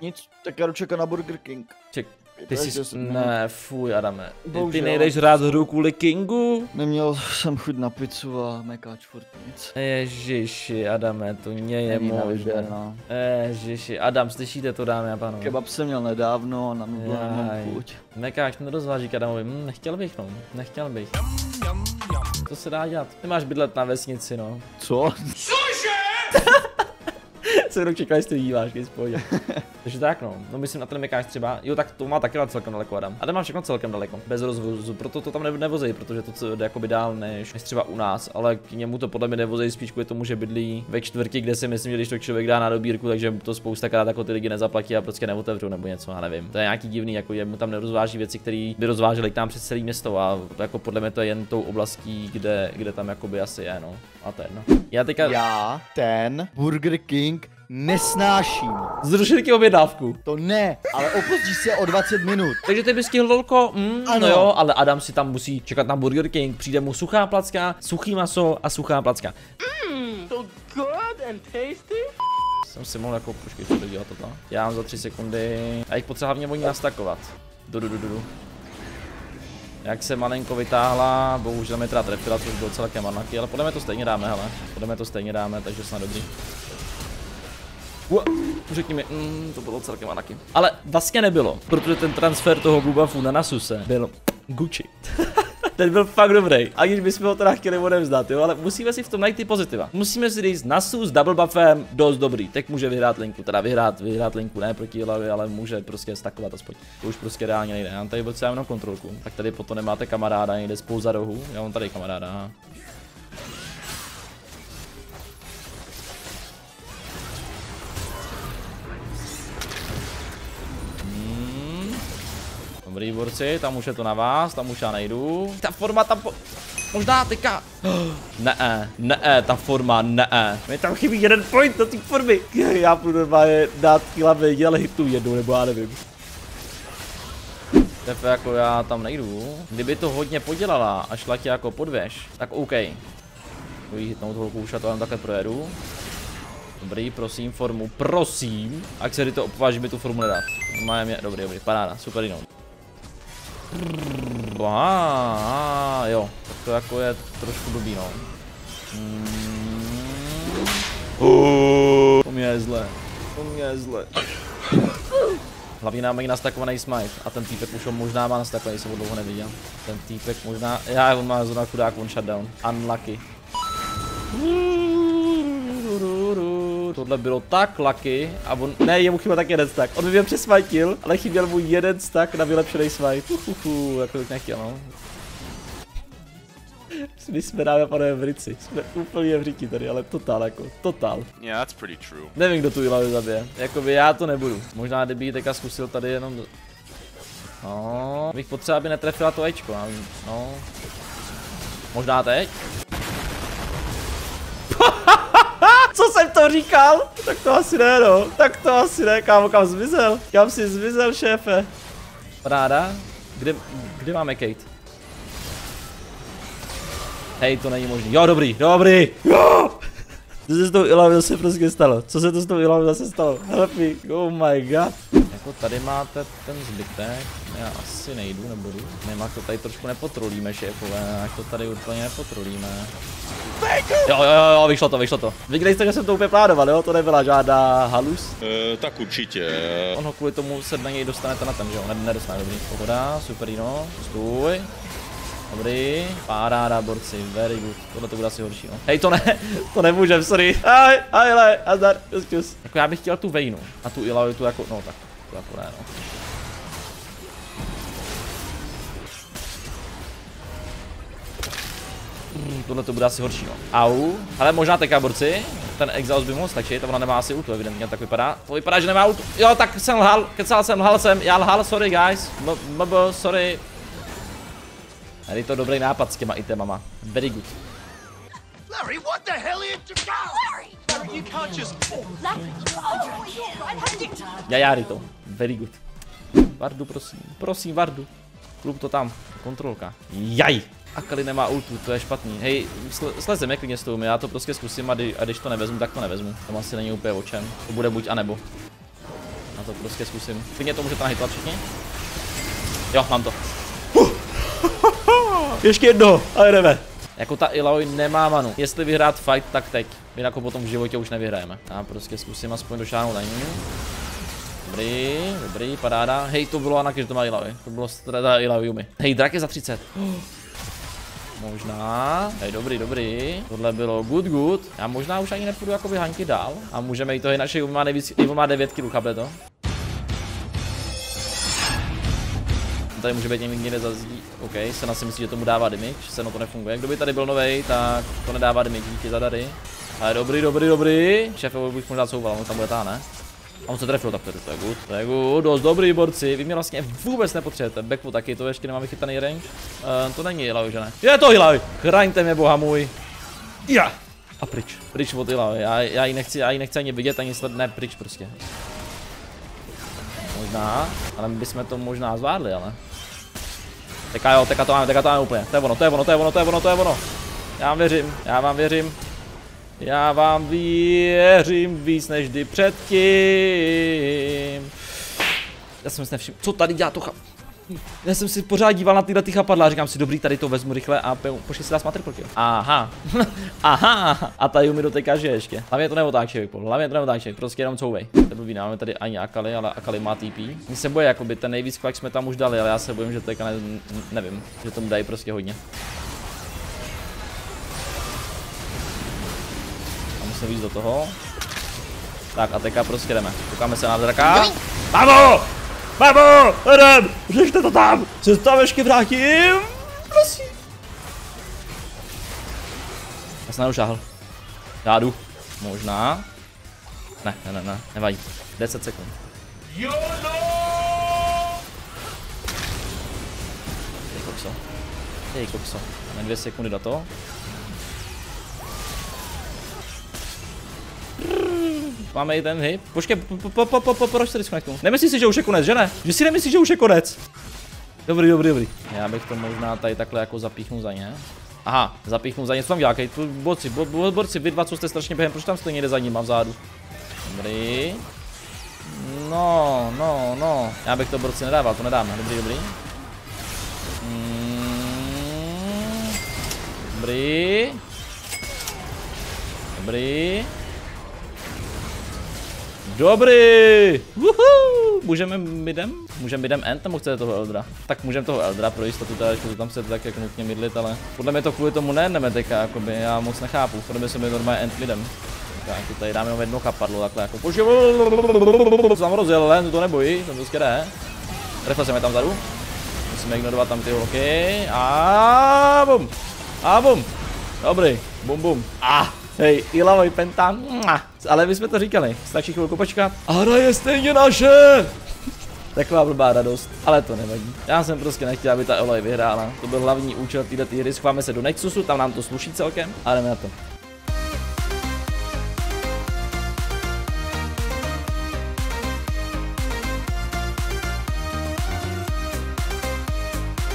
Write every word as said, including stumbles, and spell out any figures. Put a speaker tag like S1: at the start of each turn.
S1: Nic, tak já jdu čekat na Burger King.
S2: Ček, ty jsi, ne, fuj Adame, ty, ty nejdeš
S1: rád
S2: hrát hru kvůli Kingu?
S1: Neměl jsem chuť na pizzu a mekáč furt nic.
S2: Ježiši, Adame, to nie je možné.
S1: No.
S2: Ježiši, Adam, slyšíte to, dámy a pánové?
S1: Kebab jsem měl nedávno a na nudle nemám chuť.
S2: Mekáč nerozváží k Adamovi, hm, nechtěl bych no, nechtěl bych. Co se dá dělat? Ty máš bydlet na vesnici, no.
S1: Co?
S2: Co jenom čekal, jestli to díváš, když pohodě. Takže tak no, no myslím na ten mekáč třeba, jo tak to má taky celkem daleko Adam. Adam má všechno celkem daleko, bez rozvozu, proto to tam ne nevozej, protože to jde jakoby dál než, než třeba u nás, ale k němu to podle mě nevozej spíš kvůli tomu, že bydlí ve čtvrti, kde si myslím, že když to člověk dá na dobírku, takže to spoustakrát jako ty lidi nezaplatí a prostě neotevřou nebo něco, já nevím. To je nějaký divný, jako je mu tam nerozváží věci, které by rozvážely k nám přes celé město a jako podle mě to je jen tou oblastí, kde, kde tam jakoby asi je, no. A to je no. Já teďka...
S1: Já ten Burger King nesnáším.
S2: Zrušili ti objednávku.
S1: To ne, ale opozdí se o dvacet minut.
S2: Takže ty bys stihl lolko, mm, no jo, ale Adam si tam musí čekat na Burger King, přijde mu suchá placka, suchý maso a suchá placka.
S3: Mmm, so good and tasty.
S2: Jsem si mohl jako, počkej, co to dělat toto. Já mám za tři sekundy a jich potřeba hlavně oni nastakovat. Du, du, du, du. Jak se malinko vytáhla, bohužel mi teda trefila, což bylo celkem marnaky, ale podle mě to stejně dáme, hele. Podle mě to stejně dáme, takže snad dobrý. Řekni mi, mm, to bylo celkem anaky. Ale vlastně nebylo, protože ten transfer toho Bubaffu na Nasuse byl Gucci. Ten byl fakt dobrý, aniž bychom ho teda chtěli odevzdat, jo, ale musíme si v tom najít ty pozitiva. Musíme si říct, Nasus s double buffem dost dobrý, teď může vyhrát linku, teda vyhrát, vyhrát linku, ne proti hlavě, ale může prostě stakovat aspoň. To už prostě reálně nejde, já mám tady potřeba jenom kontrolku, tak tady potom nemáte kamaráda, někde spouza rohu, já mám tady kamaráda, aha. Dobrý borci, tam už je to na vás, tam už já nejdu. Ta forma tam po... Možná teďka... Ne, ne, ta forma, ne. Mě tam chybí jeden point do té formy. Já půjdu normálně dát hlavě jel hitu jednou, nebo já nevím. Tepe jako já tam nejdu. Kdyby to hodně podělala a šla tě jako podvěž, tak OK. Budu jí hitnout holku, už já to tam takhle projedu. Dobrý, prosím, formu, prosím. Ak se to opováží mi tu formu nedat. Máme mě, dobrý, dobrý, paráda, super jinou. Aha, jo, tak to jako je trošku blbý, no. Mm. Uh, to mě je zle, to mě je zle. Hlavně nám mají nastakovaný smite a ten týpek už ho možná má nastakovaný, jsem ho dlouho neviděl. Ten týpek možná, já on má zóna chudák, on shutdown, unlucky. Tohle bylo tak lucky a on, ne, jemu chyběl tak jeden stack, on by mě přesmajtil, ale chyběl mu jeden stack na vylepšený smite. Uhuhu, jako bych nechtěl, no. My jsme dáme pane v rici, jsme úplně v říti tady, ale totál jako, totál.
S4: Yeah, that's pretty true.
S2: Nevím, kdo tu Ilavi zabije, jakoby já to nebudu. Možná kdyby ji teďka zkusil tady jenom... No, bych potřeba, aby netrefila to Ečko, no. Možná teď? Co jsem to říkal? Tak to asi ne, no. Tak to asi ne, kámo, kam zmizel? Kam jsi zmizel, šéfe? Paráda? Kde, kde máme Kate? Hej, to není možný. Jo, dobrý, dobrý. Jo! Co se s tou Ilavi zase prostě stalo? Co se to s tou Ilavi zase stalo? Help me, oh my god. Jako tady máte ten zbytek. Já asi nejdu, nebudu. Nevím, to tady trošku nepotrolíme, šéfové. Jak to tady úplně nepotrolíme. Jo, jo, jo, vyšlo to, vyšlo to. Viděli jste, že jsem to úplně plánoval, jo? To nebyla žádná halus.
S4: E, tak určitě.
S2: On ho kvůli tomu se na něj dostanete na ten, že jo? Nedostane, dobrý. Pohoda, superino, stůj. Dobrý, paráda, borci, very good. Tohle to bude asi horší, no. Hej, to ne, to nemůžem, sorry. Aj, aj, aj, azdar, just, just. Jako já bych chtěl tu Vaynu a tu Ilavi tu jako, no tak, to jako ne, no. Hmm, tohle to bude asi horší, no. Au, ale možná teďka, borci. Ten exhaust by mohl stačit, a ona nemá asi ultu, evidentně, tak vypadá. To vypadá, že nemá ultu. Jo, tak jsem lhal, kecal jsem, lhal jsem, já lhal, sorry guys. Mbo, sorry. Tady je to dobrý nápad s těma itemama. Very good.
S3: Larry, what the hell are you doing? Larry! Larry, you can't just... Larry!
S2: Já, já, to. Very good. Vardu, prosím. Prosím, Vardu. Klub to tam. Kontrolka. Jaj! Akali nemá ultu, to je špatný. Hej, slezeme klidně s tou, já to prostě zkusím a, kdy, a když to nevezmu, tak to nevezmu. Tam asi není úplně o čem. To bude buď a nebo. A to prostě zkusím. Klidně to můžete nahytovat všichni. Jo, mám to. Ještě jedno, a jdeme. Jako ta Illaoi nemá manu. Jestli vyhrát fight, tak teď. Jinak ho potom v životě už nevyhrajeme. Já prostě zkusím aspoň došáhnout na ní. Dobrý, dobrý, paráda. Hej, to bylo Anak, že to má Illaoi. To bylo teda Illaoi Yumi. Hej, drak je za třicet. Možná. Hej, dobrý, dobrý. Tohle bylo good, good. Já možná už ani nepůjdu jakoby Hanky dál. A můžeme jít to, i naše Yumi má nejvíc, Yumi má devět kilů, chápe to? Tady může být někde za zdí. OK, Sena si myslí, že tomu dává damage, Seno to nefunguje. Kdo by tady byl novej, tak to nedává damage, díky za dary. Ale dobrý, dobrý, dobrý. Šéfe bych možná couval, on tam bude tá, ne? A on se trefil, tak to je good. To je good, dost dobrý borci. Vy mě vlastně vůbec nepotřebujete. Backwood taky, to ještě nemá vychytaný range. Uh, to není Illaoi, že ne? Je to Illaoi! Chraňte mě, boha můj. Ja! A pryč, pryč od Illaoi. Já, já ji nechci, já ji nechci ani vidět, ani sledovat, ne, pryč prostě. Možná, ale my bychom to možná zvládli, ale. Teka jo, teka to máme, teka to máme úplně. To je ono, to je ono, to je ono, to je ono, to je ono. Já vám věřím, já vám věřím. Já vám věřím víc než kdy předtím. Já jsem si nevšiml, co tady dělá to chap... Já jsem si pořád díval na tyhle ty chapadla a říkám si, dobrý, tady to vezmu rychle a pošli si dát matriple kill. Aha, aha, a ta Yumi doteká, že ještě. Hlavně to neotáčej, Vypol, hlavně to neotáčej, prostě jenom couvej. To blbý, máme tady ani Akali, ale Akali má T P. Mně se boje, jakoby ten nejvíc kvak jsme tam už dali, ale já se bojím, že teďka ne, nevím, že tomu dají prostě hodně. A musím víc do toho. Tak a teďka prostě jdeme, koukáme se na draka. Mamo! Mamo! Jdem! Řešte to tam! Se tam ještě vrátím! Prosím! Já jsem nadošáhl. Já jdu. Možná. Ne, ne, ne, ne, nevadí. deset sekund. Hej kokso. Hej kokso. Máme dvě sekundy do toho. Máme i ten hyb. Počkej, po, po, po, po, proč se disconnectu? Nemyslíš si, že už je konec, že ne? Že si nemyslíš, že už je konec? Dobrý, dobrý, dobrý. Já bych to možná tady takhle jako zapíchnul za ně. Aha, zapíchnu za ně, co tam dělá, borci, bo, bo, borci, vy dva, co jste strašně během, proč tam stojí někde za ním, mám vzadu. Dobrý. No, no, no, já bych to borci nedával, to nedáme, dobrý, dobrý. Mm, dobrý. Dobrý. Dobrý! Woohoo! Můžeme midem? Můžeme midem end, nebo chcete toho Eldra? Tak můžeme toho Eldra pro jistotu, teda, že to tam chcete tak jak nutně midlit, ale podle mě to kvůli tomu nejedneme teďka, jakoby, já moc nechápu, podle mě se mi normálně end midem. Tak tady dáme jenom jedno chapadlo, takhle jako poště. Jsem rozjel, len to nebojí, to prostě jde. Refle jsme tam vzadu. Musíme ignorovat tam ty holky. A bum! A bum! Dobrý, bum bum. A hej, Illaoi Penta. Ale my jsme to říkali, stačí chvilku počkat. A hra je stejně naše! Taková blbá radost, ale to nevadí. Já jsem prostě nechtěl, aby ta Illaoi vyhrála. To byl hlavní účel této hry. Schováme se do Nexusu, tam nám to sluší celkem, ale jdeme na to.